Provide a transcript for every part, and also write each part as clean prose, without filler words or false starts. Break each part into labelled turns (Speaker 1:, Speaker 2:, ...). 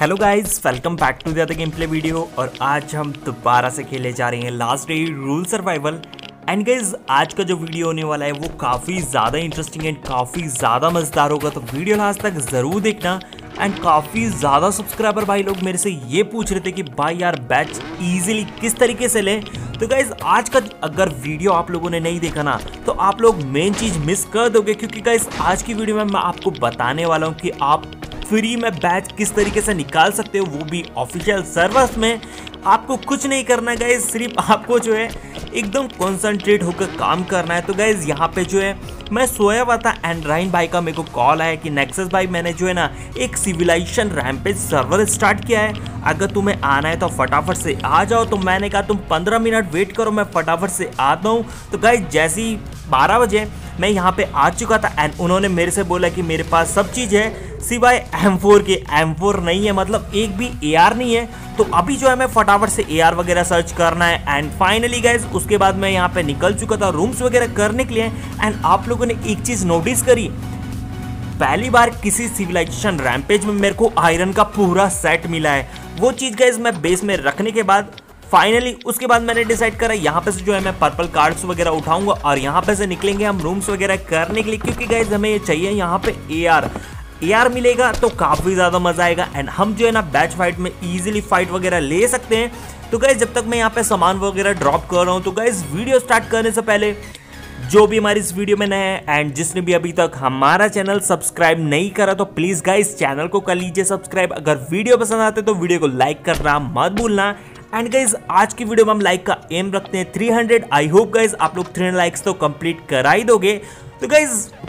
Speaker 1: Hello guys, welcome back to the other game play video. और आज हम दोबारा से खेले जा रहे हैं last day rule survival. And guys, आज का जो वीडियो होने वाला है वो काफ़ी ज़्यादा इंटरेस्टिंग एंड काफ़ी ज़्यादा मज़ेदार होगा, तो वीडियो लास्ट तक ज़रूर देखना। एंड काफ़ी ज़्यादा सब्सक्राइबर भाई लोग मेरे से ये पूछ रहे थे कि भाई यार बैच ईजिली किस तरीके से लें। तो गाइज आज का अगर वीडियो आप लोगों ने नहीं देखा ना तो आप लोग मेन चीज़ मिस कर दोगे, क्योंकि गाइज आज की वीडियो में मैं आपको बताने वाला हूँ कि आप फ्री में बैच किस तरीके से निकाल सकते हो, वो भी ऑफिशियल सर्वर्स में। आपको कुछ नहीं करना गाइज, सिर्फ आपको जो है एकदम कॉन्सेंट्रेट होकर काम करना है। तो गाइज यहाँ पे जो है मैं सोया हुआ था एंड राइन भाई का मेरे को कॉल आया कि नेक्सस भाई मैंने जो है ना एक सिविलाइजेशन रैम्पेज सर्वर स्टार्ट किया है, अगर तुम्हें आना है तो फटाफट से आ जाओ। तो मैंने कहा तुम 15 मिनट वेट करो, मैं फटाफट से आता हूँ। तो गाइज जैसे ही 12 बजे मैं यहाँ पे आ चुका था एंड उन्होंने मेरे से बोला कि मेरे पास सब चीज़ है सिवाय M4 के। M4 नहीं है, मतलब एक भी AR नहीं है। तो अभी जो है मैं फटाफट से AR वगैरह सर्च करना है। एंड फाइनली गाइज उसके बाद मैं यहाँ पे निकल चुका था रूम्स वगैरह करने के लिए। एंड आप लोगों ने एक चीज़ नोटिस करी, पहली बार किसी सिविलाइजेशन रैम्पेज में मेरे को आयरन का पूरा सेट मिला है। वो चीज़ गाइज मैं बेस में रखने के बाद फाइनली उसके बाद मैंने डिसाइड करा यहाँ पे से जो है मैं पर्पल कार्ड्स वगैरह उठाऊंगा और यहाँ पे से निकलेंगे हम रूम्स वगैरह करने के लिए, क्योंकि गाइज हमें ये चाहिए यहाँ पे AR मिलेगा तो काफ़ी ज़्यादा मज़ा आएगा। एंड हम जो है ना बैच फाइट में इजीली फाइट वगैरह ले सकते हैं। तो गाइज जब तक मैं यहाँ पे सामान वगैरह ड्रॉप कर रहा हूँ, तो गाइज वीडियो स्टार्ट करने से पहले जो भी हमारी इस वीडियो में नया है एंड जिसने भी अभी तक हमारा चैनल सब्सक्राइब नहीं करा तो प्लीज़ गाइज चैनल को कर लीजिए सब्सक्राइब। अगर वीडियो पसंद आते तो वीडियो को लाइक करना मत भूलना। एंड गाइज आज की वीडियो में हम लाइक का एम रखते हैं 300। आई होप गाइज आप लोग 300 लाइक्स तो कंप्लीट करा ही दोगे। तो गाइज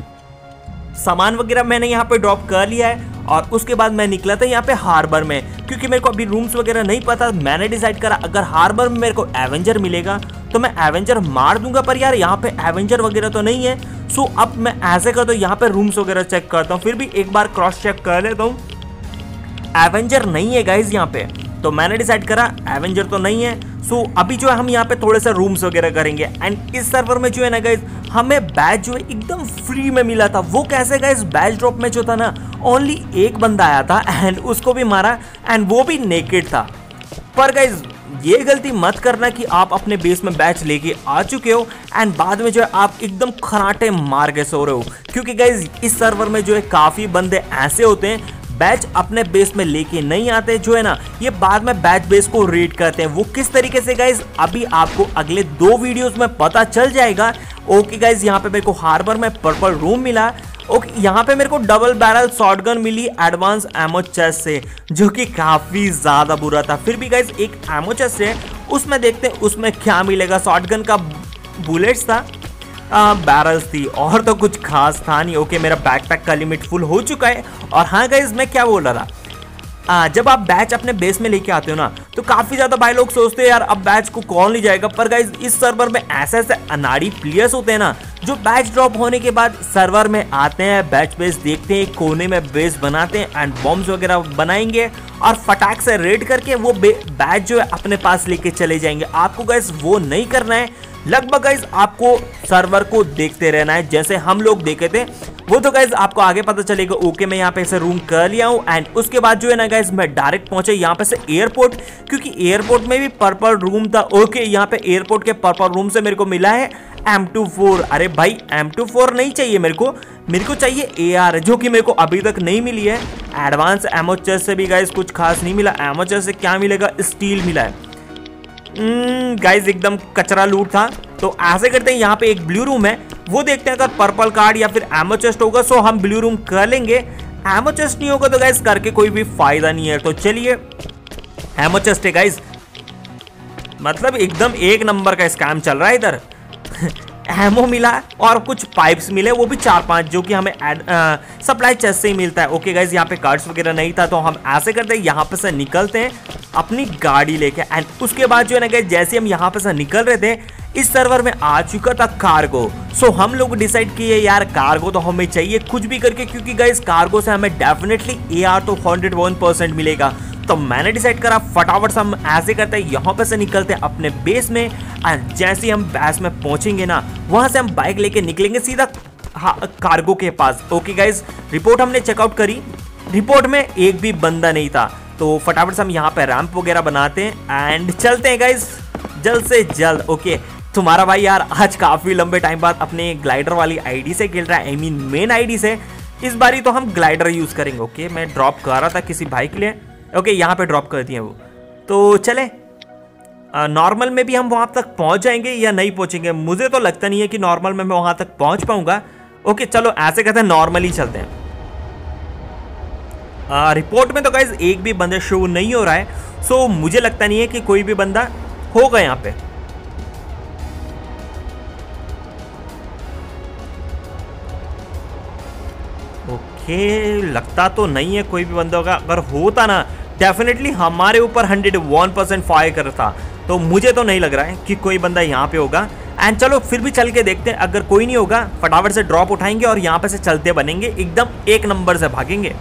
Speaker 1: सामान वगैरह मैंने यहाँ पे ड्रॉप कर लिया है और उसके बाद मैं निकला था यहाँ पे हार्बर में, क्योंकि मेरे को अभी रूम्स वगैरह नहीं पता। मैंने डिसाइड करा अगर हार्बर में मेरे को एवेंजर मिलेगा तो मैं एवेंजर मार दूंगा, पर यार यहाँ पे एवेंजर वगैरह तो नहीं है। सो अब मैं ऐसे करता हूँ यहाँ पे रूम्स वगैरह चेक करता हूँ, फिर भी एक बार क्रॉस चेक कर लेता हूँ। एवेंजर नहीं है गाइज यहाँ पे, तो मैंने डिसाइड करा एवेंजर तो नहीं है। सो अभी जो है हम यहाँ पे थोड़े से रूम्स वगैरह करेंगे। एंड इस सर्वर में जो है ना गाइज हमें बैच जो है एकदम फ्री में मिला था। वो कैसे गाइज, बैच ड्रॉप में जो था ना ओनली एक बंदा आया था एंड उसको भी मारा एंड वो भी नेकेड था। पर गाइज ये गलती मत करना कि आप अपने बेस में बैच लेके आ चुके हो एंड बाद में जो है आप एकदम खराटे मार के सो रहे हो, क्योंकि गाइज इस सर्वर में जो है काफ़ी बंदे ऐसे होते हैं बैच अपने बेस में लेके नहीं आते, जो है ना ये बाद में बैच बेस को रेड करते हैं। वो किस तरीके से गाइज अभी आपको अगले 2 वीडियोस में पता चल जाएगा। ओके गाइज यहाँ पे मेरे को हार्बर में पर्पल रूम मिला। ओके यहाँ पे मेरे को डबल बैरल शॉटगन मिली एडवांस एमो चेस्ट से, जो कि काफ़ी ज़्यादा बुरा था। फिर भी गाइज एक एमो चेस्ट है, उसमें देखते हैं उसमें क्या मिलेगा। शॉटगन का बुलेट्स था, बैरल्स थी और तो कुछ खास था नहीं। ओके मेरा बैकपैक का लिमिट फुल हो चुका है। और हाँ गाइज मैं क्या बोल रहा था, जब आप बैच अपने बेस में लेके आते हो ना तो काफ़ी ज़्यादा भाई लोग सोचते हैं यार अब बैच को कौन ले जाएगा। पर गाइज इस सर्वर में ऐसे ऐसे अनाड़ी प्लेयर्स होते हैं ना जो बैच ड्रॉप होने के बाद सर्वर में आते हैं, बैच बेस देखते हैं, कोने में बेस बनाते हैं एंड बॉम्ब्स वगैरह बनाएंगे और फटाक से रेड करके वो बैच जो है अपने पास लेके चले जाएंगे। आपको गाइज वो नहीं करना है। लगभग गाइज आपको सर्वर को देखते रहना है जैसे हम लोग देखे थे, वो तो गाइज आपको आगे पता चलेगा। ओके मैं यहाँ पे ऐसे रूम कर लिया हूँ एंड उसके बाद जो है ना गाइज मैं डायरेक्ट पहुंचे यहाँ पे से एयरपोर्ट, क्योंकि एयरपोर्ट में भी पर्पल रूम था। ओके यहाँ पे एयरपोर्ट के पर्पल रूम से मेरे को मिला है M24। अरे भाई M24 नहीं चाहिए मेरे को चाहिए AR, जो कि मेरे को अभी तक नहीं मिली है। एडवांस एमो चेस्ट से भी गाइज कुछ खास नहीं मिला। एमो चेस्ट से क्या मिलेगा, स्टील मिला है। गाइज एकदम कचरा लूट था। तो ऐसे करते हैं यहाँ पे एक ब्लू रूम है, वो देखते हैं अगर पर्पल कार्ड या फिर एमो चेस्ट होगा सो हम ब्लू रूम कर लेंगे। एमो चेस्ट नहीं होगा तो गाइज करके कोई भी फायदा नहीं है। तो चलिए एमो चेस्ट है गाइज, मतलब एकदम एक नंबर का स्कैम चल रहा है इधर। एमो मिला और कुछ पाइप्स मिले, वो भी 4-5 जो कि हमें सप्लाई चेस्ट से ही मिलता है। ओके गाइज यहाँ पे कार्ड्स वगैरह नहीं था, तो हम ऐसे करते हैं यहाँ पे से निकलते हैं अपनी गाड़ी लेके। एंड उसके बाद जो है ना गाइज जैसे हम यहाँ पे से निकल रहे थे इस सर्वर में आ चुका था कार्गो। सो हम लोग डिसाइड किए यार कार्गो तो हमें चाहिए कुछ भी करके, क्योंकि गाइज कार्गो से हमें डेफिनेटली AR तो 101% मिलेगा। तो मैंने डिसाइड करा फटाफट से हम ऐसे करते हैं यहाँ पे से निकलते हैं अपने बेस में। एंड जैसे हम बेस में पहुंचेंगे ना वहां से हम बाइक लेके निकलेंगे सीधा कार्गो के पास। ओके गाइज रिपोर्ट हमने चेकआउट करी, रिपोर्ट में एक भी बंदा नहीं था। तो फटाफट से हम यहाँ पे रैंप वगैरह बनाते हैं एंड चलते हैं गाइस जल्द से जल्द। ओके तुम्हारा भाई यार आज काफ़ी लंबे टाइम बाद अपने ग्लाइडर वाली आईडी से खेल रहा है, आई मीन मेन आईडी से। इस बारी तो हम ग्लाइडर यूज़ करेंगे। ओके मैं ड्रॉप कर रहा था किसी भाई के लिए। ओके यहाँ पे ड्रॉप कर दिए वो। तो चले नॉर्मल में भी हम वहाँ तक पहुँच जाएंगे या नहीं पहुँचेंगे, मुझे तो लगता नहीं है कि नॉर्मल में मैं वहाँ तक पहुँच पाऊँगा। ओके चलो ऐसे कहते हैं नॉर्मली चलते हैं। रिपोर्ट में तो गाइज एक भी बंदा शो नहीं हो रहा है, सो मुझे लगता नहीं है कि कोई भी बंदा होगा यहाँ पे। ओके लगता तो नहीं है कोई भी बंदा होगा। अगर होता ना डेफिनेटली हमारे ऊपर 101% फायर करता, तो मुझे तो नहीं लग रहा है कि कोई बंदा यहाँ पे होगा। एंड चलो फिर भी चल के देखते हैं, अगर कोई नहीं होगा फटाफट से ड्रॉप उठाएंगे और यहाँ पे से चलते बनेंगे, एकदम एक नंबर से भागेंगे।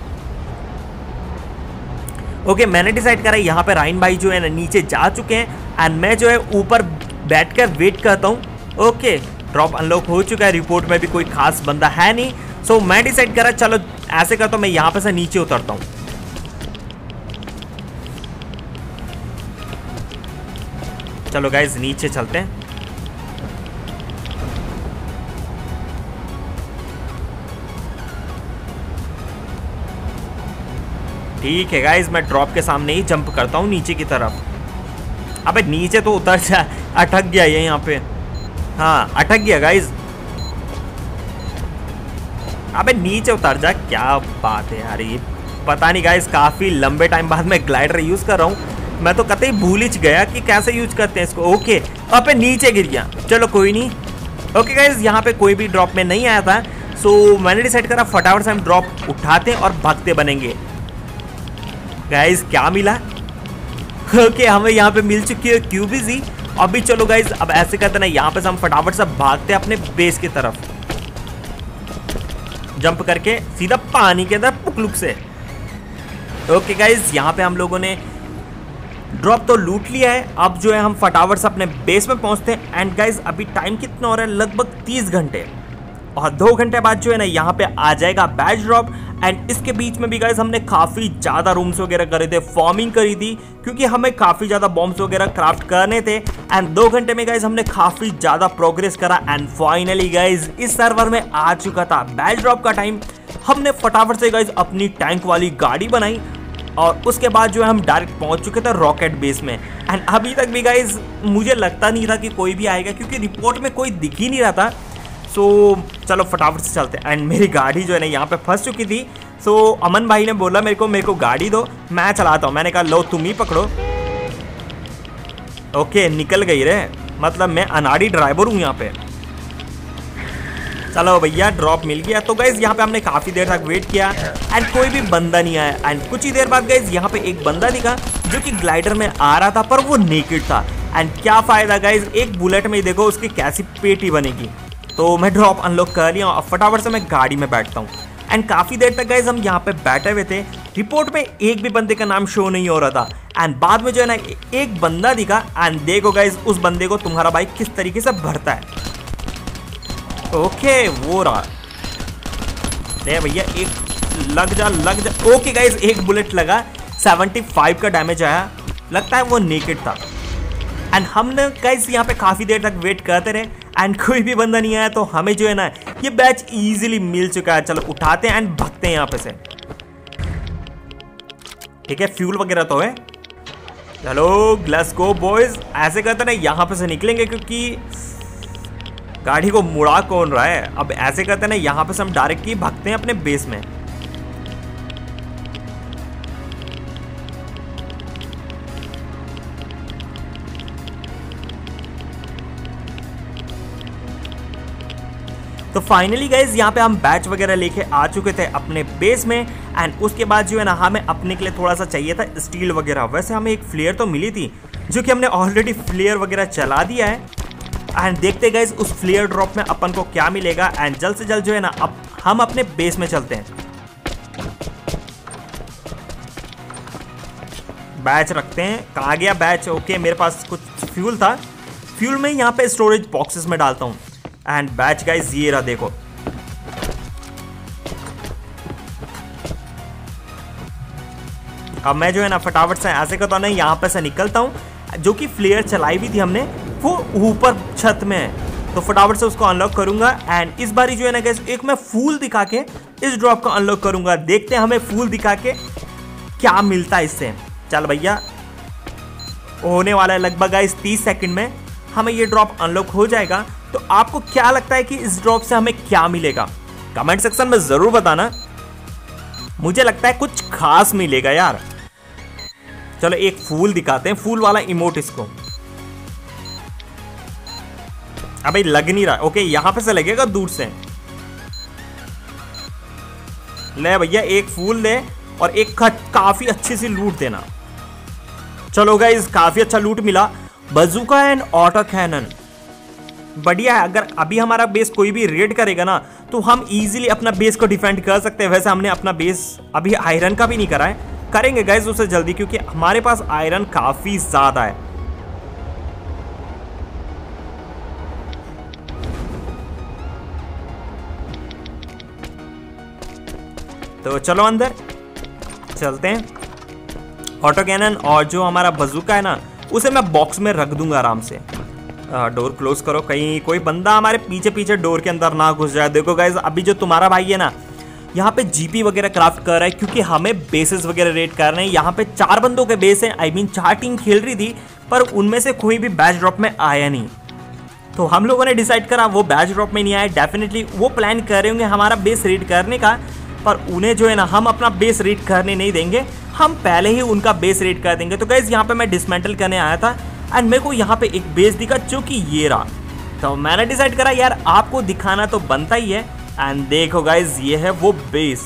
Speaker 1: ओके मैंने डिसाइड करा यहाँ पे राइन भाई जो है ना नीचे जा चुके हैं एंड मैं जो है ऊपर बैठ कर वेट करता हूँ। ओके ड्रॉप अनलॉक हो चुका है, रिपोर्ट में भी कोई खास बंदा है नहीं, सो मैं डिसाइड करा चलो ऐसे करता हूँ मैं यहाँ पे से नीचे उतरता हूँ। चलो गाइज नीचे चलते हैं। ठीक है गाइज मैं ड्रॉप के सामने ही जंप करता हूँ नीचे की तरफ। अबे नीचे तो उतर जा, अटक गया ये यहाँ पे। हाँ अटक गया गाइज। अबे नीचे उतर जा, क्या बात है यार। ये पता नहीं गाइज काफ़ी लंबे टाइम बाद मैं ग्लाइडर यूज़ कर रहा हूँ, मैं तो कतई भूल ही गया कि कैसे यूज करते हैं इसको। ओके अबे नीचे गिर गया, चलो कोई नहीं। ओके गाइज यहाँ पे कोई भी ड्रॉप में नहीं आया था, सो मैंने डिसाइड करा फटाफट से हम ड्रॉप उठाते हैं और भागते बनेंगे। गाइज क्या मिला? ओके हमें यहाँ पे मिल चुकी है क्यूबीजी। अभी चलो गाइज अब ऐसे करते ना यहाँ पे हम फटाफट से भागते हैं अपने बेस की तरफ, जंप करके सीधा पानी के अंदर पुकलुक से। ओके गाइज यहाँ पे हम लोगों ने ड्रॉप तो लूट लिया है, अब जो है हम फटाफट से अपने बेस में पहुंचते हैं। एंड गाइज अभी टाइम कितना हो रहा है, लगभग 30 घंटे, और 2 घंटे बाद जो है ना यहाँ पे आ जाएगा बैच ड्रॉप। एंड इसके बीच में भी गाइज हमने काफ़ी ज़्यादा रूम्स वगैरह करे थे, फॉर्मिंग करी थी, क्योंकि हमें काफ़ी ज़्यादा बॉम्ब्स वगैरह क्राफ्ट करने थे। एंड 2 घंटे में गाइज हमने काफ़ी ज़्यादा प्रोग्रेस करा एंड फाइनली गाइज इस सर्वर में आ चुका था बैच ड्रॉप का टाइम। हमने फटाफट से गाइज अपनी टैंक वाली गाड़ी बनाई और उसके बाद जो है हम डायरेक्ट पहुंच चुके थे रॉकेट बेस में। एंड अभी तक भी गाइज मुझे लगता नहीं था कि कोई भी आएगा, क्योंकि रिपोर्ट में कोई दिख ही नहीं रहा था। सो चलो फटाफट से चलते हैं। एंड मेरी गाड़ी जो है ना यहाँ पे फंस चुकी थी, सो अमन भाई ने बोला मेरे को गाड़ी दो, मैं चलाता हूँ। मैंने कहा लो तुम ही पकड़ो। ओके निकल गई रे, मतलब मैं अनाड़ी ड्राइवर हूँ यहाँ पे। चलो भैया ड्रॉप मिल गया। तो गाइज यहाँ पे हमने काफ़ी देर तक वेट किया एंड कोई भी बंदा नहीं आया। एंड कुछ ही देर बाद गाइज यहाँ पे एक बंदा दिखा जो कि ग्लाइडर में आ रहा था, पर वो नेकेड था। एंड क्या फ़ायदा गाइज, एक बुलेट में देखो उसकी कैसी पेटी बनेगी। तो मैं ड्रॉप अनलॉक कर लिया और फटाफट से मैं गाड़ी में बैठता हूँ। एंड काफ़ी देर तक गाइज हम यहाँ पे बैठे हुए थे, रिपोर्ट में एक भी बंदे का नाम शो नहीं हो रहा था। एंड बाद में जो है ना एक बंदा दिखा एंड देखो गाइज उस बंदे को तुम्हारा भाई किस तरीके से भरता है। ओके वो रहा, ले भैया एक लग जा। ओके गाइज एक बुलेट लगा, 75 का डैमेज आया, लगता है वो नेकेड था। एंड हमने गाइज यहाँ पे काफ़ी देर तक वेट करते रहे एंड कोई भी बंदा नहीं आया, तो हमें जो है ना ये बैच इजीली मिल चुका है। चलो उठाते हैं एंड भागते हैं यहाँ पे से। ठीक है फ्यूल वगैरह तो है, चलो लेट्स गो बॉयज। ऐसे करते ना यहाँ पे से निकलेंगे, क्योंकि गाड़ी को मुड़ा कौन रहा है। अब ऐसे करते ना यहाँ पे से हम डायरेक्ट ही भागते हैं अपने बेस में। तो फाइनली गाइज यहाँ पे हम बैच वगैरह लेके आ चुके थे अपने बेस में। एंड उसके बाद जो है ना हमें अपने के लिए थोड़ा सा चाहिए था स्टील वगैरह। वैसे हमें एक फ्लेयर तो मिली थी, जो कि हमने ऑलरेडी फ्लेयर वगैरह चला दिया है। एंड देखते गाइज उस फ्लेयर ड्रॉप में अपन को क्या मिलेगा। एंड जल्द से जल्द जो है ना अब हम अपने बेस में चलते हैं। बैच रखते हैं, कहाँ गया बैच। ओके मेरे पास कुछ फ्यूल था, फ्यूल में यहाँ पे स्टोरेज बॉक्सेस में डालता हूँ। एंड बैच गाइज ये रहा देखो। अब मैं जो है ना फटाफट से ऐसे करता हूँ ना, यहाँ पे से निकलता हूँ। जो कि फ्लेयर चलाई भी थी हमने वो ऊपर छत में है, तो फटाफट से उसको अनलॉक करूंगा। एंड इस बारी जो है ना गाइस एक मैं फूल दिखा के इस ड्रॉप को अनलॉक करूंगा। देखते हैं हमें फूल दिखा के क्या मिलता है इससे। चल भैया, होने वाला है लगभग गाइस 30 सेकंड में हमें ये ड्रॉप अनलॉक हो जाएगा। तो आपको क्या लगता है कि इस ड्रॉप से हमें क्या मिलेगा, कमेंट सेक्शन में जरूर बताना। मुझे लगता है कुछ खास मिलेगा यार। चलो एक फूल दिखाते हैं, फूल वाला इमोट इसको। अबे लग नहीं रहा। ओके यहां पे से लगेगा दूर से। ले भैया एक फूल दे और एक काफी अच्छी सी लूट देना। चलो गाइस काफी अच्छा लूट मिला, बजूका एंड ऑटो कैनन, बढ़िया है। अगर अभी हमारा बेस कोई भी रेड करेगा ना तो हम इजीली अपना बेस को डिफेंड कर सकते हैं। वैसे हमने अपना बेस अभी आयरन का भी नहीं करा है, करेंगे गाइस उससे जल्दी, क्योंकि हमारे पास आयरन काफी ज्यादा है। तो चलो अंदर चलते हैं। ऑटो कैनन और जो हमारा बजूका है ना उसे मैं बॉक्स में रख दूंगा आराम से। डोर क्लोज करो, कहीं कोई बंदा हमारे पीछे पीछे डोर के अंदर ना घुस जाए। देखो गाइस अभी जो तुम्हारा भाई है ना यहाँ पे जीपी वगैरह क्राफ्ट कर रहा है, क्योंकि हमें बेसेस वगैरह रेड कर रहे हैं। यहाँ पे 4 बंदों के बेस हैं, आई मीन 4 टीम खेल रही थी, पर उनमें से कोई भी बैच ड्रॉप में आया नहीं। तो हम लोगों ने डिसाइड करा वो बैच ड्रॉप में नहीं आया, डेफिनेटली वो प्लान कर रहे होंगे हमारा बेस रेड करने का, पर उन्हें जो है ना हम अपना बेस रेड करने नहीं देंगे, हम पहले ही उनका बेस रेड कर देंगे। तो गाइस यहाँ पे मैं डिसमेंटल करने आया था एंड मेरे को यहाँ पे एक बेस दिखा जो कि ये रहा। तो मैंने डिसाइड करा यार आपको दिखाना तो बनता ही है। एंड देखो गाइस ये है वो बेस।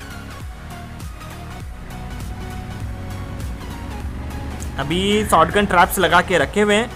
Speaker 1: अभी शॉटगन ट्रैप्स लगा के रखे हुए हैं।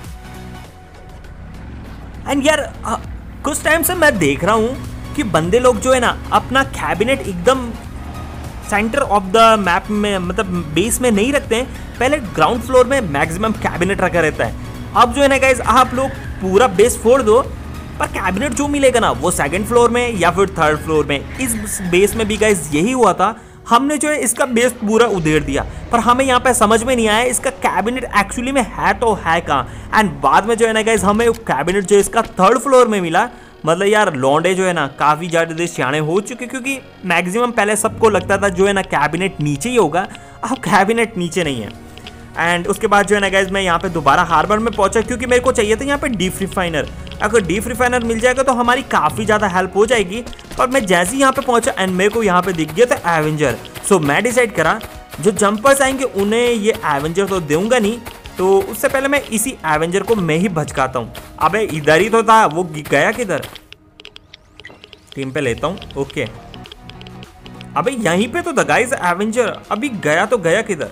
Speaker 1: एंड यार कुछ टाइम से मैं देख रहा हूं कि बंदे लोग जो है ना अपना कैबिनेट एकदम सेंटर ऑफ द मैप में, मतलब बेस में नहीं रखते हैं। पहले ग्राउंड फ्लोर में मैक्सिमम कैबिनेट रखा रहता है। अब जो है ना गाइस आप लोग पूरा बेस फोड़ दो, पर कैबिनेट जो मिलेगा ना वो 2nd फ्लोर में या फिर 3rd फ्लोर में। इस बेस में भी गाइस यही हुआ था, हमने जो है इसका बेस पूरा उधेड़ दिया, पर हमें यहाँ पे समझ में नहीं आया इसका कैबिनेट एक्चुअली में है तो है कहाँ। एंड बाद में जो है ना गाइस हमें कैबिनेट जो इसका 3rd फ्लोर में मिला। मतलब यार लौंडे जो है ना काफ़ी ज़्यादा सियाने हो चुके, क्योंकि मैक्सिमम पहले सबको लगता था जो है ना कैबिनेट नीचे ही होगा, अब कैबिनेट नीचे नहीं है। एंड उसके बाद जो है ना गाइस मैं यहाँ पे दोबारा हार्बर में पहुंचा, क्योंकि मेरे को चाहिए था यहाँ पे डीप रिफाइनर। अगर डीप रिफाइनर मिल जाएगा तो हमारी काफ़ी ज़्यादा हेल्प हो जाएगी। पर मैं जैसे ही यहाँ पे पहुंचा एंड मेरे को यहाँ पे दिख गया था एवेंजर। सो मैं डिसाइड करा जो जंपर्स आएंगे उन्हें ये एवेंजर तो दूंगा नहीं, तो उससे पहले मैं इसी एवेंजर को मैं ही भजकाता हूँ। अबे इधर ही तो था, वो गया किधर? टीम पे लेता हूँ। ओके अबे यहीं पे तो था गाइस एवेंजर, अभी गया तो गया किधर?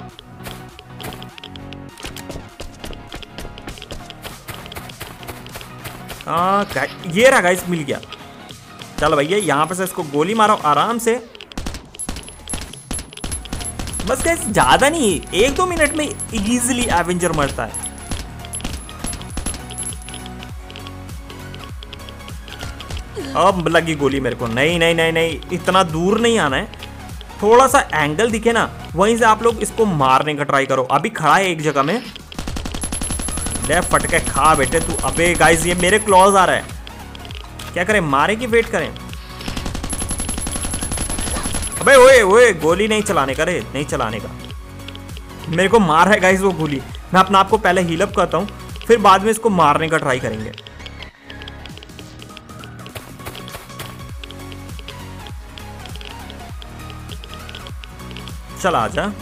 Speaker 1: ये रहा गाइस, मिल गया। चलो भैया यहाँ पे से इसको गोली मारो आराम से। बस गाइस ज्यादा नहीं, 1-2 मिनट में इजीली एवेंजर मरता है। अब लगी गोली मेरे को। नहीं नहीं नहीं नहीं, इतना दूर नहीं आना है, थोड़ा सा एंगल दिखे ना वहीं से आप लोग इसको मारने का ट्राई करो। अभी खड़ा है एक जगह में, ले फटके खा बेटे तू। अबे गाइस ये मेरे क्लॉज आ रहा है, क्या करें, मारे कि वेट करें? अबे ओए ओए गोली नहीं चलाने का रे, नहीं चलाने का। मेरे को मार है गाइस वो गोली। मैं अपना आपको पहले हील अप करता हूँ, फिर बाद में इसको मारने का ट्राई करेंगे। चल आजा।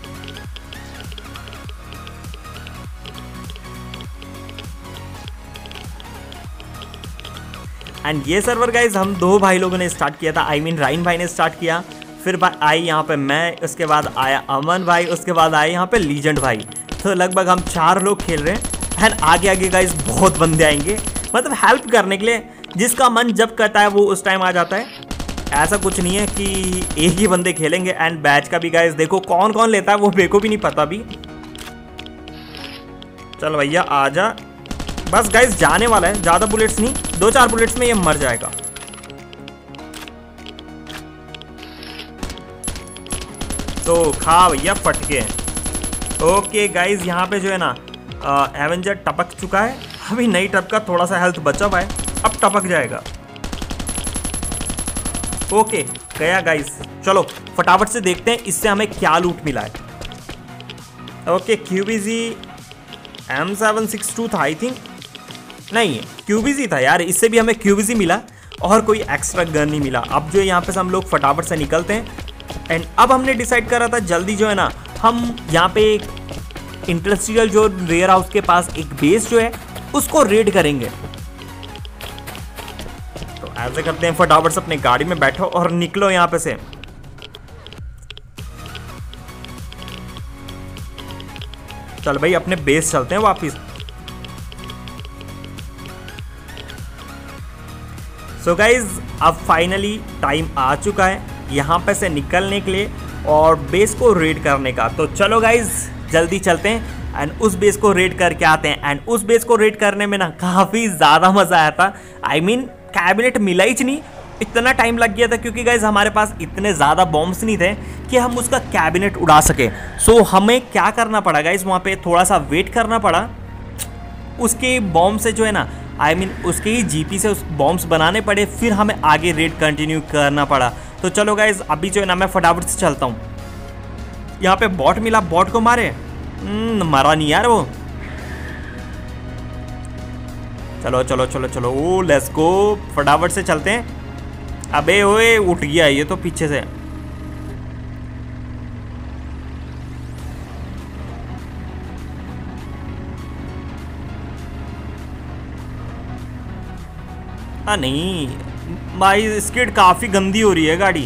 Speaker 1: एंड ये सर्वर गाइज हम 2 भाई लोगों ने स्टार्ट किया था, आई मीन राइन भाई ने स्टार्ट किया, फिर आई यहाँ पे मैं, उसके बाद आया अमन भाई, उसके बाद आए यहाँ पे लीजेंड भाई। तो लगभग हम 4 लोग खेल रहे हैं। एंड आगे आगे गाइज बहुत बंदे आएंगे, मतलब हेल्प करने के लिए। जिसका मन जब करता है वो उस टाइम आ जाता है, ऐसा कुछ नहीं है कि एक ही बंदे खेलेंगे। एंड बैच का भी गाइज देखो कौन कौन लेता है वो मेरे को भी नहीं पता अभी। चल भैया आजा, बस गाइज जाने वाला है, ज़्यादा बुलेट्स नहीं, 2-4 बुलेट्स में ये मर जाएगा। तो खा भैया फटके। ओके गाइज, यहाँ पे जो है ना एवेंजर टपक चुका है, अभी नहीं टपका, थोड़ा सा हेल्थ बचा हुआ है, अब टपक जाएगा। ओके गया गाइज, चलो फटाफट से देखते हैं इससे हमें क्या लूट मिला है। ओके QBZ M762 था आई थिंक, नहीं QBZ था यार, इससे भी हमें QBZ मिला और कोई एक्स्ट्रा गन नहीं मिला। अब जो है यहाँ पे से हम लोग फटाफट से निकलते हैं। एंड अब हमने डिसाइड करा था जल्दी जो है ना हम यहाँ पे एक इंडस्ट्रियल जो वेयर हाउस के पास एक बेस जो है उसको रेड करेंगे। तो ऐसे करते हैं, फटाफट से अपने गाड़ी में बैठो और निकलो यहाँ पे से। चल भाई अपने बेस चलते हैं वापिस। सो गाइज अब फाइनली टाइम आ चुका है यहाँ पे से निकलने के लिए और बेस को रेड करने का। तो चलो गाइज जल्दी चलते हैं एंड उस बेस को रेड करके आते हैं। एंड उस बेस को रेड करने में ना काफ़ी ज़्यादा मज़ा आया था। आई मीन कैबिनेट मिला ही नहीं, इतना टाइम लग गया था क्योंकि गाइज हमारे पास इतने ज़्यादा बॉम्ब्स नहीं थे कि हम उसका कैबिनेट उड़ा सके। सो हमें क्या करना पड़ा गाइज, वहाँ पे थोड़ा सा वेट करना पड़ा, उसके बॉम्ब से जो है ना आई मीन उसके ही जीपी से उस बॉम्ब्स बनाने पड़े, फिर हमें आगे रेड कंटिन्यू करना पड़ा। तो चलो गाइज अभी जो है ना मैं फटाफट से चलता हूँ। यहाँ पे बॉट मिला, बॉट को मारे, मरा नहीं यार वो। चलो चलो चलो चलो, ओ लेट्स गो, फटाफट से चलते हैं। अबे ओए उठ गया ये तो पीछे से। नहीं भाई स्किड काफी गंदी हो रही है गाड़ी।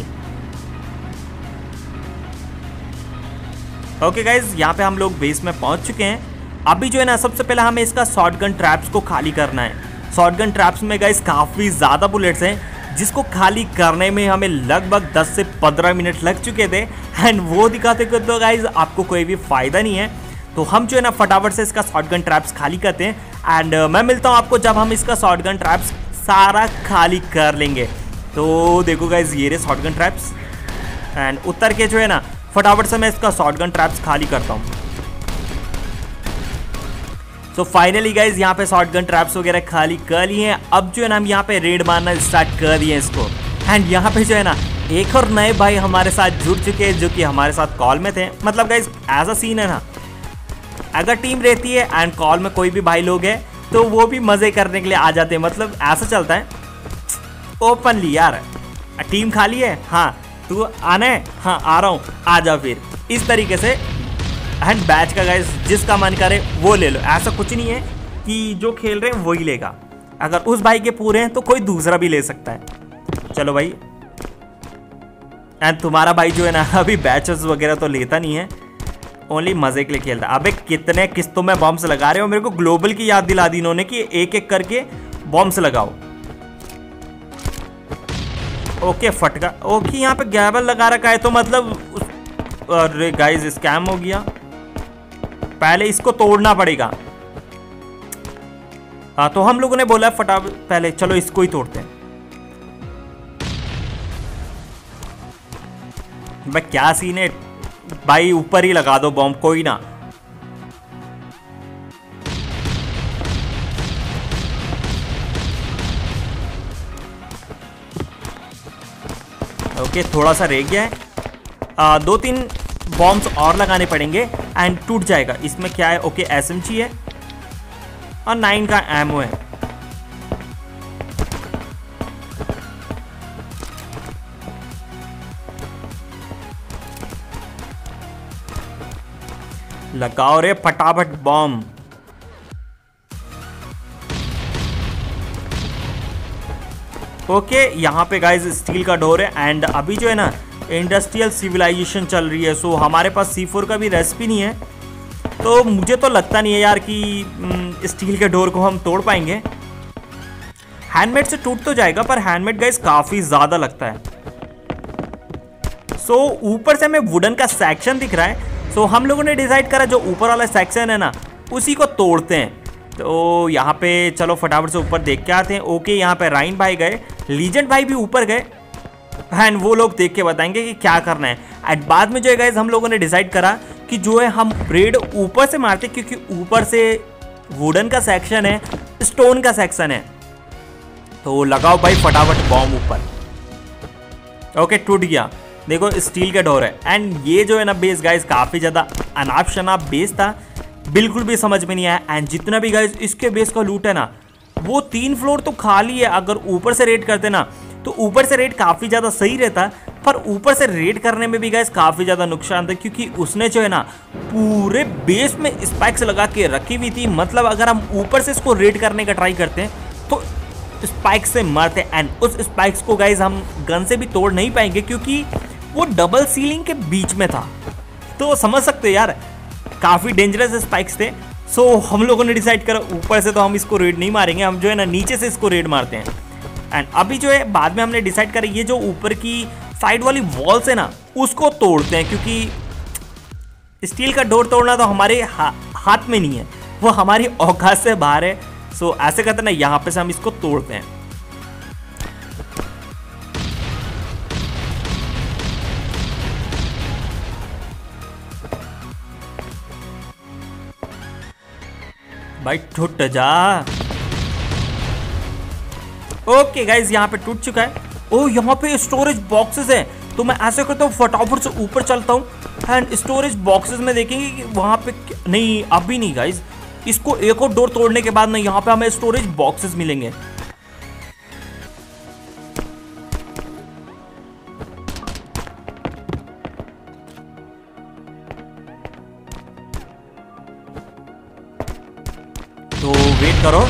Speaker 1: ओके गाइज यहाँ पे हम लोग बेस में पहुंच चुके हैं। अभी जो है ना सबसे पहले हमें इसका शॉटगन ट्रैप्स को खाली करना है। शॉटगन ट्रैप्स में गाइज काफ़ी ज़्यादा बुलेट्स हैं जिसको खाली करने में हमें लगभग 10 से 15 मिनट लग चुके थे। एंड वो दिखाते कि तो गाइज आपको कोई भी फ़ायदा नहीं है। तो हम जो है ना फटाफट से इसका शॉटगन ट्रैप्स खाली करते हैं। एंड मैं मिलता हूँ आपको जब हम इसका शॉटगन ट्रैप्स सारा खाली कर लेंगे। तो देखो गाइज ये रहे शॉटगन ट्रैप्स। एंड उतर के जो है ना फटाफट से मैं इसका शॉटगन ट्रैप्स खाली करता हूँ। सो फाइनली गाइज यहाँ पे शॉटगन ट्रैप्स वगैरह खाली कर लिए हैं। अब जो है ना हम यहाँ पे रेड मारना स्टार्ट कर दिए इसको। एंड यहाँ पे जो है ना एक और नए भाई हमारे साथ जुड़ चुके हैं जो कि हमारे साथ कॉल में थे। मतलब गाइज ऐसा सीन है ना, अगर टीम रहती है एंड कॉल में कोई भी भाई लोग हैं तो वो भी मज़े करने के लिए आ जाते हैं। मतलब ऐसा चलता है ओपनली, यार टीम खाली है, हाँ तू आना है, हाँ आ रहा हूँ, आ जा फिर, इस तरीके से। एंड बैच का गाइस जिसका मन करे वो ले लो, ऐसा कुछ नहीं है कि जो खेल रहे हैं वही लेगा। अगर उस भाई के पूरे हैं तो कोई दूसरा भी ले सकता है। चलो भाई, एंड तुम्हारा भाई जो है ना अभी बैचेस वगैरह तो लेता नहीं है, ओनली मजे के लिए खेलता है। अबे कितने किस्तों में बॉम्ब्स लगा रहे हो, मेरे को ग्लोबल की याद दिला दी इन्होंने कि एक एक करके बॉम्ब्स लगाओ। ओके फटका, ओके यहाँ पे गैबल लगा रखा है तो मतलब अरे गाइस स्कैम हो गया। पहले इसको तोड़ना पड़ेगा। हाँ तो हम लोगों ने बोला फटाफट पहले चलो इसको ही तोड़ते हैं। भाई क्या सीन है भाई, ऊपर ही लगा दो बॉम्ब, कोई ना। ओके थोड़ा सा रह गया है, 2-3 बॉम्ब्स और लगाने पड़ेंगे एंड टूट जाएगा। इसमें क्या है, ओके SMG है और 9 का एमओ है। लगाओ रे फटाफट बॉम्ब। ओके यहाँ पे गाइस स्टील का डोर है एंड अभी जो है ना इंडस्ट्रियल सिविलाइजेशन चल रही है। सो हमारे पास C4 का भी रेसिपी नहीं है, तो मुझे तो लगता नहीं है यार कि स्टील के डोर को हम तोड़ पाएंगे। हैंडमेड से टूट तो जाएगा पर हैंडमेड गाइस काफ़ी ज़्यादा लगता है। सो ऊपर से हमें वुडन का सेक्शन दिख रहा है। सो हम लोगों ने डिसाइड करा जो ऊपर वाला सेक्शन है ना उसी को तोड़ते हैं। तो यहाँ पे चलो फटाफट से ऊपर देख के आते हैं। ओके यहाँ पे राइन भाई गए, लीजेंड भाई भी ऊपर गए एंड वो लोग देख के बताएंगे कि क्या करना है। एंड बाद में जो है गाइज हम लोगों ने डिसाइड करा कि जो है हम रेड ऊपर से मारते, क्योंकि ऊपर से वुडन का सेक्शन है, स्टोन का सेक्शन है। तो लगाओ भाई फटाफट बॉम्ब ऊपर। ओके टूट गया, देखो स्टील का डोर है। एंड ये जो है ना बेस गाइज काफी ज्यादा अनाप शनाप बेस था, बिल्कुल भी समझ में नहीं आया। एंड जितना भी गाइज इसके बेस का लूट है ना, वो 3 फ्लोर तो खाली है। अगर ऊपर से रेड करते ना तो ऊपर से रेड काफी ज्यादा सही रहता, पर ऊपर से रेड करने में भी गाइस काफी ज्यादा नुकसान था, क्योंकि उसने जो है ना पूरे बेस में स्पाइक्स लगा के रखी हुई थी। मतलब अगर हम ऊपर से इसको रेड करने का ट्राई करते हैं तो स्पाइक्स से मरते। एंड उस स्पाइक्स को गाइस हम गन से भी तोड़ नहीं पाएंगे, क्योंकि वो डबल सीलिंग के बीच में था। तो समझ सकते हो यार, काफी डेंजरस स्पाइक्स थे। सो हम लोगों ने डिसाइड करा ऊपर से तो हम इसको रेड नहीं मारेंगे, हम जो है ना नीचे से इसको रेड मारते हैं। एंड अभी जो है बाद में हमने डिसाइड करा ये जो ऊपर की साइड वाली वॉल्स है ना उसको तोड़ते हैं, क्योंकि स्टील का डोर तोड़ना तो हमारे हाथ में नहीं है, वो हमारी औकात से बाहर है। सो ऐसे करते ना यहाँ पे से हम इसको तोड़ते हैं। भाई टूट जा। ओके गाइज यहाँ पे टूट चुका है। ओ यहाँ पे स्टोरेज बॉक्सेस है, तो मैं ऐसे करता हूँ फटाफट से ऊपर चलता हूँ। एंड स्टोरेज बॉक्सेस में देखेंगे कि वहाँ पे नहीं, अभी नहीं गाइज, इसको एक और डोर तोड़ने के बाद ना यहाँ पे हमें स्टोरेज बॉक्सेस मिलेंगे। तो वेट करो,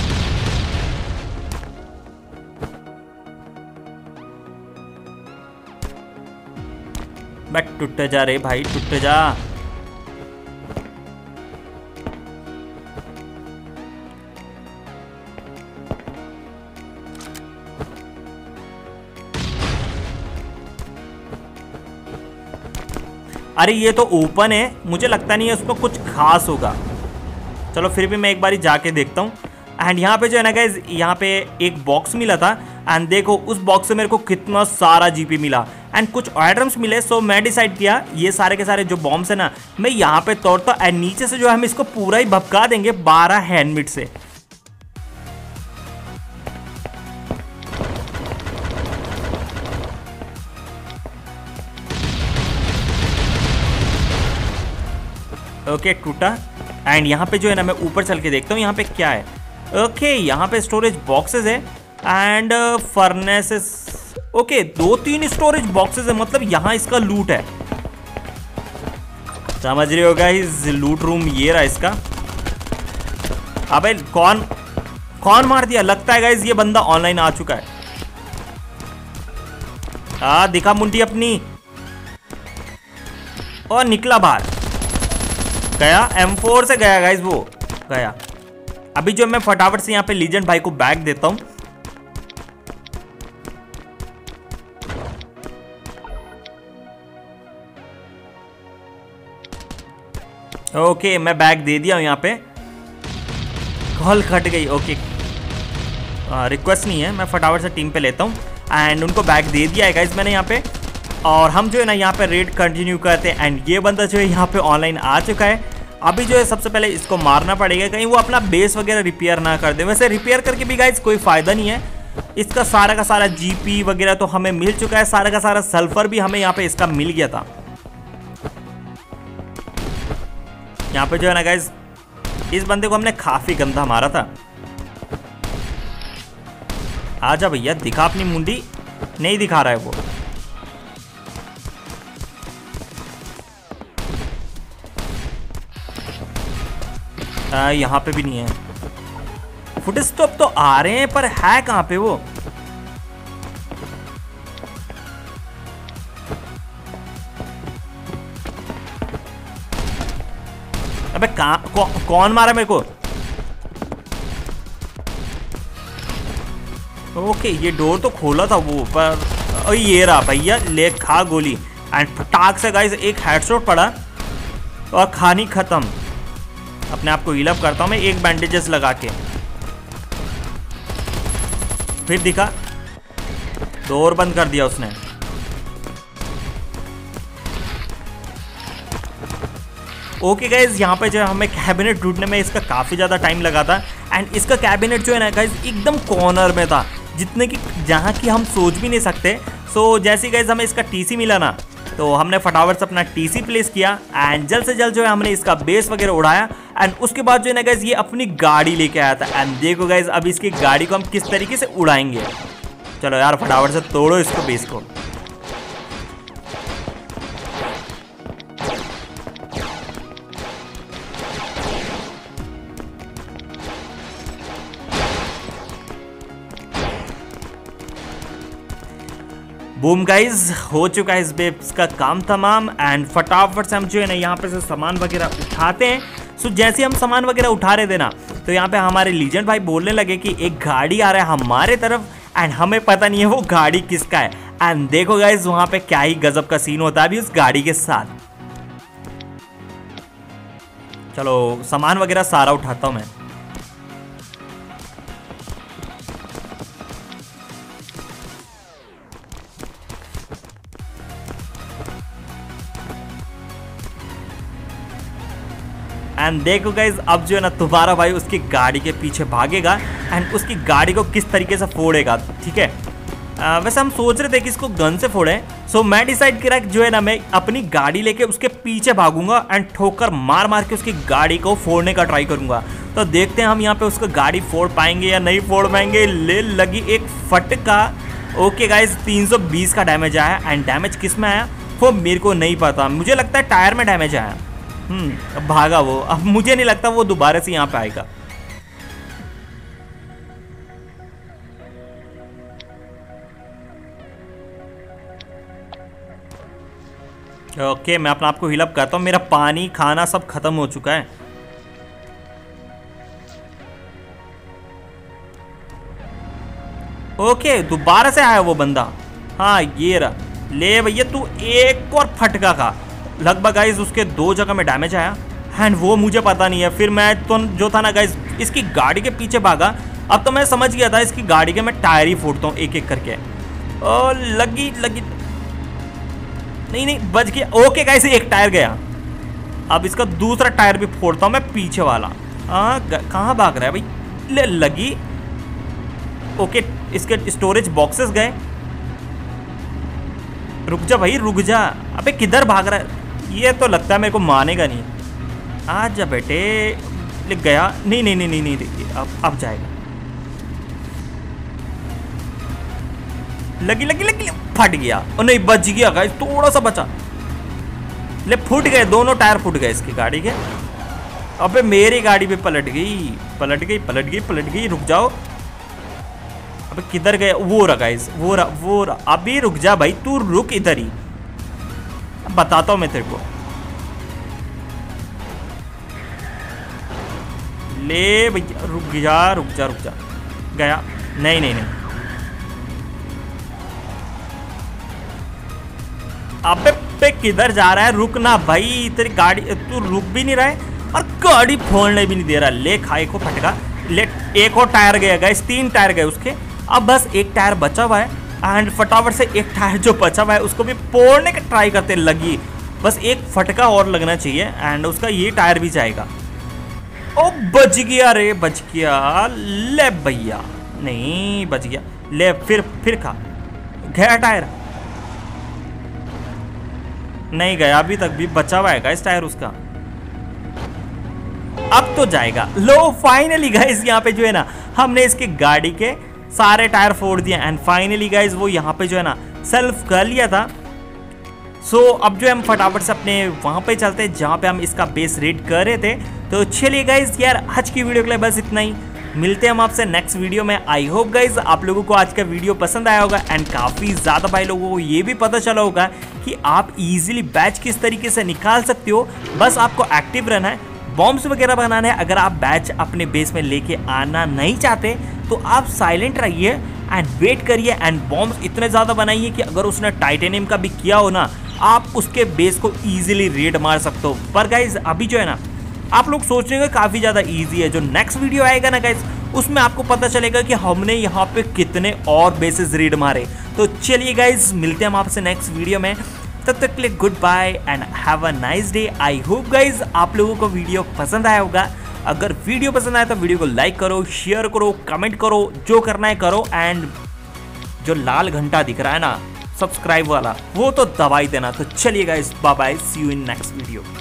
Speaker 1: बट टूट जा रे भाई, टूट जा। अरे ये तो ओपन है, मुझे लगता नहीं है उसमें कुछ खास होगा। चलो फिर भी मैं एक बारी जाके देखता हूँ। एंड यहाँ पे जो है ना गाइज, यहाँ पे एक बॉक्स मिला था। एंड देखो उस बॉक्स से मेरे को कितना सारा जीपी मिला एंड कुछ आइटम्स मिले। सो मैं डिसाइड किया ये सारे के सारे जो बॉम्ब्स है ना मैं यहाँ पे तोड़ता। एंड नीचे से जो है हम इसको पूरा ही भपका देंगे 12 हैंडमिट से। ओके टूटा। एंड यहाँ पे जो है ना मैं ऊपर चल के देखता हूँ यहाँ पे क्या है। ओके यहाँ पे स्टोरेज बॉक्सेस है and furnaces. Okay 2-3 storage boxes है, मतलब यहाँ इसका लूट है। समझ रहे हो गाइस, लूट रूम ये रहा इसका। अबे कौन मार दिया? लगता है गाइस ये बंदा ऑनलाइन आ चुका है। दिखा मुंडी अपनी, और निकला बाहर। गया M4 से गया गाइस, वो गया। अभी जो मैं फटाफट से यहाँ पे लीजेंड भाई को बैग देता हूँ। ओके मैं बैग दे दिया हूँ यहाँ पे। कॉल कट गई। ओके रिक्वेस्ट नहीं है, मैं फटाफट से टीम पे लेता हूँ। एंड उनको बैग दे दिया है गाइस मैंने यहाँ पे। और हम जो है ना यहाँ पे रेड कंटिन्यू करते हैं। एंड ये बंदा जो है यहाँ पे ऑनलाइन आ चुका है। अभी जो है सबसे पहले इसको मारना पड़ेगा, कहीं वो अपना बेस वगैरह रिपेयर ना कर दे। वैसे रिपेयर करके भी गाइस कोई फायदा नहीं है, इसका सारा का सारा जीपी वगैरह तो हमें मिल चुका है। सारा का सारा सल्फर भी हमें यहाँ पे इसका मिल गया था। यहाँ पे जो है ना गाइस इस बंदे को हमने काफी गंदा मारा था। आजा भैया, दिखा अपनी मुंडी। नहीं दिखा रहा है वो। यहाँ पे भी नहीं है। फुटस्टेप तो आ रहे हैं पर है कहाँ पे वो? अबे कौन मारा मेरे को? ओके ये डोर तो खोला था वो, पर ये रहा भैया, ले खा गोली। एंड फटाक से गाइस एक हेडशॉट पड़ा और कहानी खत्म। अपने आप को हील अप करता हूँ मैं एक बैंडेजेस लगा के। फिर दिखा डोर बंद कर दिया उसने। ओके गाइज, यहाँ पे जो है हमें कैबिनेट ढूंढने में इसका काफ़ी ज़्यादा टाइम लगा था। एंड इसका कैबिनेट जो है ना गाइज एकदम कॉर्नर में था, जितने की जहाँ की हम सोच भी नहीं सकते। सो जैसे गाइज हमें इसका टीसी मिला ना, तो हमने फटाफट से अपना टीसी प्लेस किया एंड जल्द से जल्द जो है हमने इसका बेस वगैरह उड़ाया। एंड उसके बाद जो है ना गाइज ये अपनी गाड़ी लेके आया था। एंड देखो गाइज अब इसकी गाड़ी को हम किस तरीके से उड़ाएंगे। चलो यार फटाफट से तोड़ो इसको, बेस को। बूम गाइज, हो चुका है इस बेस का काम तमाम। एंड फटाफट से हम जो है ना यहाँ पे से सामान वगैरह उठाते हैं। सो जैसे हम सामान वगैरह उठा रहे थे ना, तो यहाँ पे हमारे लीजेंड भाई बोलने लगे कि एक गाड़ी आ रहा है हमारे तरफ एंड हमें पता नहीं है वो गाड़ी किसका है। एंड देखो गाइज वहाँ पे क्या ही गजब का सीन होता है अभी उस गाड़ी के साथ। चलो सामान वगैरह सारा उठाता हूँ मैं। एंड देखो गाइज अब जो है ना तुम्हारा भाई उसकी गाड़ी के पीछे भागेगा एंड उसकी गाड़ी को किस तरीके से फोड़ेगा। ठीक है, वैसे हम सोच रहे थे कि इसको गन से फोड़े। सो मैं डिसाइड किया जो है ना मैं अपनी गाड़ी लेके उसके पीछे भागूंगा एंड ठोकर मार मार के उसकी गाड़ी को फोड़ने का ट्राई करूंगा। तो देखते हैं हम यहाँ पे उसको गाड़ी फोड़ पाएंगे या नहीं फोड़ पाएंगे। ले लगी एक फटका। ओके गाइज 320 का डैमेज आया। एंड डैमेज किस में आया वो मेरे को नहीं पता, मुझे लगता है टायर में डैमेज आया। अब भागा वो। अब मुझे नहीं लगता वो दोबारा से यहाँ पे आएगा। ओके मैं अपना आपको हील अप करता हूँ। मेरा पानी खाना सब खत्म हो चुका है। ओके दोबारा से आया वो बंदा। हाँ ये रहा। ले भैया तू एक और फटका खा। लगभग गाइज उसके 2 जगह में डैमेज आया एंड वो मुझे पता नहीं है। फिर मैं तो जो था ना गाइज इसकी गाड़ी के पीछे भागा। अब तो मैं समझ गया था इसकी गाड़ी के मैं टायर ही फोड़ता हूँ एक एक करके। और लगी नहीं बच गया। ओके गाइज एक टायर गया। अब इसका दूसरा टायर भी फोड़ता हूँ मैं, पीछे वाला। कहाँ भाग रहा है भाई। ले लगी। ओके इसके स्टोरेज बॉक्सेस गए। रुक जा भाई रुक जा। अबे किधर भाग रहा है। ये तो लगता है मेरे को मानेगा नहीं। आजा बेटे। लिख गया। नहीं अब जाएगा। लगी फट गया। और नहीं बच गया गाइस, थोड़ा सा बचा। ले फूट गए दोनों टायर, फूट गए इसकी गाड़ी के। अबे मेरी गाड़ी भी पलट गई। रुक जाओ। अबे किधर गए। वो रहा गाइस, वो रहा। अभी रुक जा भाई, तू रुक इधर ही। बताता हूँ मैं तेरे को। ले भैया रुक जा। गया। नहीं। अबे पे किधर जा रहा है। रुकना भाई, तेरी गाड़ी तू रुक भी नहीं रहा है और गाड़ी फोड़ने भी नहीं दे रहा। ले खाए को फटका। ले एक और टायर गया गाइस, 3 टायर गए उसके। अब बस एक टायर बचा हुआ है एंड फटाफट से एक टायर जो बचा हुआ है उसको भी फोड़ने का ट्राई करते लगी। बस एक फटका और लगना चाहिए एंड उसका ये टायर भी जाएगा। ओ बच गया रे, बच गया। ले भैया नहीं बच गया। ले फिर खा। गया टायर। नहीं गया अभी तक भी, बचा हुआ है इस टायर उसका। अब तो जाएगा। लो फाइनली गाइस यहाँ पे जो है ना हमने इसकी गाड़ी के सारे टायर फोड़ दिए एंड फाइनली गाइस वो यहाँ पे जो है ना सेल्फ कर लिया था। सो अब जो है हम फटाफट से अपने वहाँ पे चलते हैं जहाँ पे हम इसका बेस रेड कर रहे थे। तो चलिए गाइस यार आज की वीडियो के लिए बस इतना ही। मिलते हैं हम आपसे नेक्स्ट वीडियो में। आई होप गाइज आप लोगों को आज का वीडियो पसंद आया होगा एंड काफ़ी ज़्यादा भाई लोगों को ये भी पता चला होगा कि आप इजीली बैच किस तरीके से निकाल सकते हो। बस आपको एक्टिव रहना है, बॉम्ब्स वगैरह बनाना है। अगर आप बैच अपने बेस में लेके आना नहीं चाहते तो आप साइलेंट रहिए एंड वेट करिए एंड बॉम्ब्स इतने ज़्यादा बनाइए कि अगर उसने टाइटेनियम का भी किया हो ना आप उसके बेस को ईजिली रेड मार सकते हो। पर गाइज अभी जो है ना आप लोग सोच रहे हो काफ़ी ज़्यादा ईजी है। जो नेक्स्ट वीडियो आएगा ना गाइज उसमें आपको पता चलेगा कि हमने यहाँ पे कितने और बेसेस रीड मारे। तो चलिए गाइज, मिलते हैं हम आपसे नेक्स्ट वीडियो में, तब तक के लिए good bye and have a nice day. I hope guys आप लोगों को वीडियो पसंद आया होगा। अगर वीडियो पसंद आया तो वीडियो को लाइक करो, शेयर करो, कमेंट करो, जो करना है करो, एंड जो लाल घंटा दिख रहा है ना सब्सक्राइब वाला, वो तो दबा ही देना। तो चलिए guys, bye bye, see you in next video.